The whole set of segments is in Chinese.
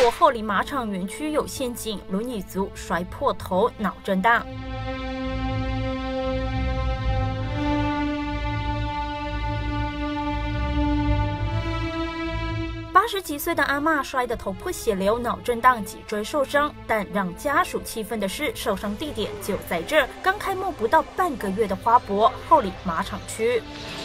国后里马场园区有陷阱，轮椅族摔破头，脑震荡。80几岁的阿嬷摔得头破血流，脑震荡，脊椎受伤。但让家属气愤的是，受伤地点就在这儿，刚开幕不到半个月的花博后里马场区。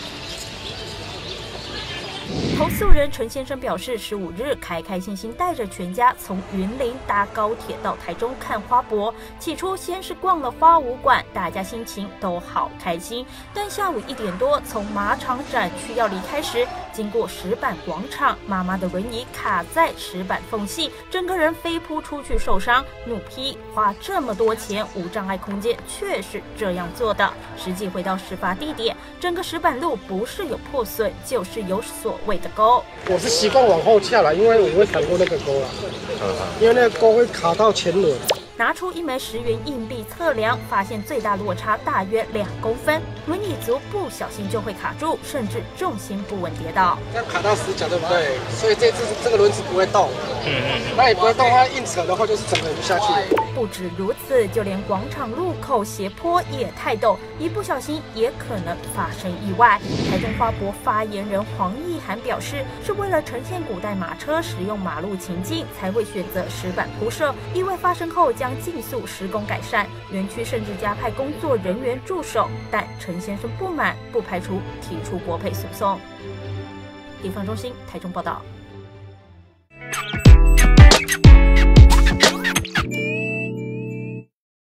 投诉人陈先生表示，15日开开心心带着全家从云林搭高铁到台中看花博。起初先是逛了花舞馆，大家心情都好开心。但下午1点多，从马场展区要离开时，经过石板广场，妈妈的轮椅卡在石板缝隙，整个人飞扑出去受伤。怒批花这么多钱，无障碍空间却是这样做的。实际回到事发地点，整个石板路不是有破损，就是有所谓的沟。 我是习惯往后翘了，因为我会闪过那个沟了，因为那个沟会卡到前轮。 拿出1枚10元硬币测量，发现最大落差大约2公分，轮椅族不小心就会卡住，甚至重心不稳跌倒。 这样卡到死角，对不对？所以这个轮子不会动。那你不会动的话，硬扯的话就是整个就下去。 不止如此，就连广场路口斜坡也太陡，一不小心也可能发生意外。台中花博发言人黄义涵表示，是为了呈现古代马车使用马路情境，才会选择石板铺设。意外发生后将尽速施工改善，园区甚至加派工作人员驻守。但陈先生不满，不排除提出国赔诉讼。地方中心台中报道。